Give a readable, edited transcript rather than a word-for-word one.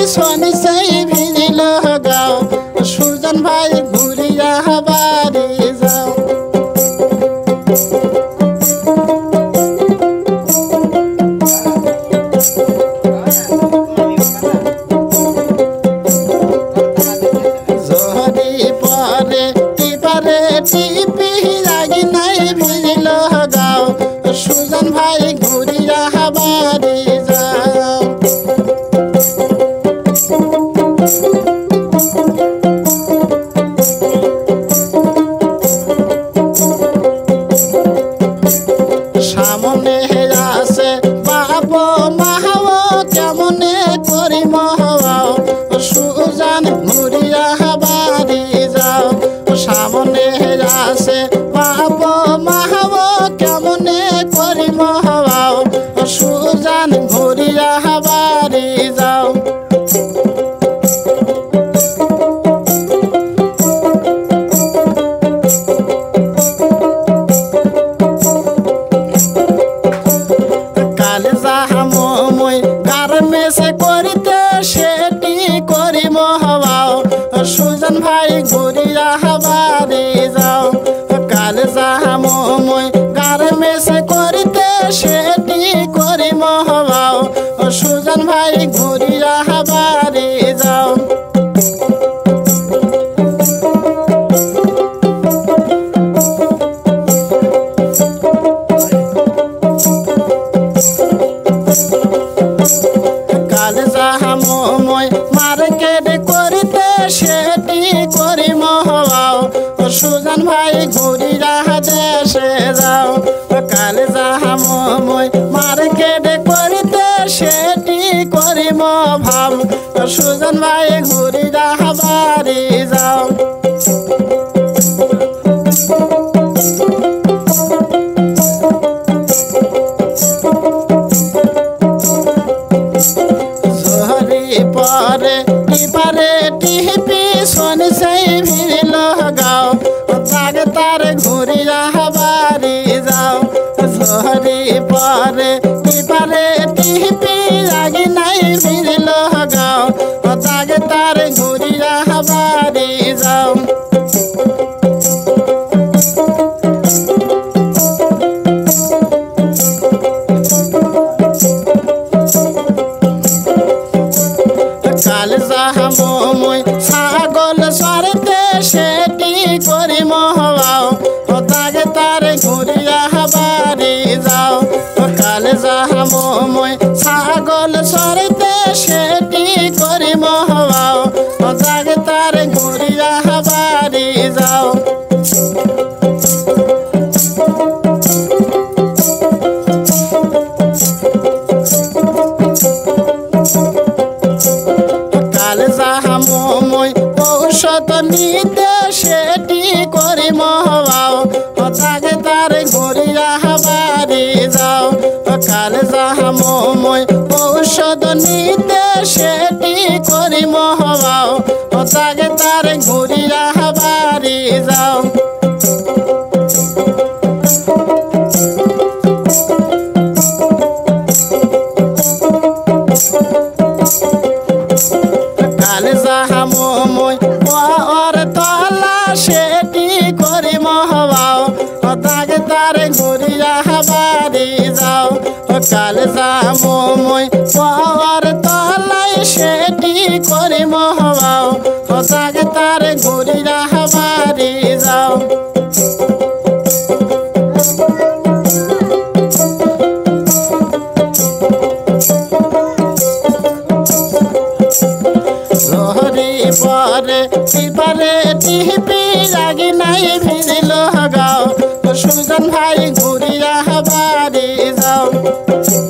শনি সেই ভিজিল গাও সুজন ভাই ঘুরিয়া বাড়ি যাও জহরি পরে টিপারে টিপি লাগি নাই ভিজিল গাও সুজন ভাই ঘুরিয়া বাড়ি যাও সামনে আছে বাপ মাহাও কেমনে করি মহাও সুজান ঘুরিয়া বাড়ি যাও সামনে আছে বাপ মাহাও কেমনে করি মহাও সুজান ঘুরিয়া বাড়ি যাও কালে যাহামো মই গার্মেন্টস করিতে সেটি করি মহাও সুজন ভাই ঘুরিয়া বাড়ি যাও কালে যাহামো মই গার্মেন্টস করিতে সেটি করি মহাও সুজন ভাই ঘুরিয়া বাড়ি যাও কালে যাহামো মই মার্কেট করিতে সেটি করি মহাও সুজন ভাই ঘুরিয়া দেশে যাও কালে যাহামো মই মার্কেট করিতে সেটি করি মহাও সুজন ভাই ঘুরিয়া বাড়ি যাও পরে টিপারে টিপি শনি সেই ভিড়ল গাও তাগ তার ঘুরিয়া বাড়ি যাও জহরি পরে টিপারে টিপি লাগি নাই ভিড়ল গাও তাগ তার ঘুরিয়া বাড়ি যাও কালে যাহামো মই ছাগল সরতে সেটি করি মহাও তাগে তার ঘুরিয়া বাড়ি যাও কালে যাহামো মই ছাগল সরতে সেটি করি মহাও তাগে তার ঘুরিয়া বাড়ি যাও কালে যাহামো মই ঔষধ নিতে সেটি করি মহাও তাগে তার ঘুরিয়া বাড়ি যাও কালে যাহামো মই ঔষধ নিতে সেটি করি মহাও তাগে তার ঘুরিয়া বাড়ি যাও কালে যাহামো মই ওর তলা সেটি করি মহাও তাগে তার ঘুরিয়া বাড়ি যাও কালে যাহামো মই ওর তলায় সেটি করি মহাও তাগে তার ঘুরিয়া বাড়ি যাও জহরি পরে টিপারে টিপি লাগি নাই ভিজিল গাও সুজন ভাই ঘুরিয়া বাড়ি যাও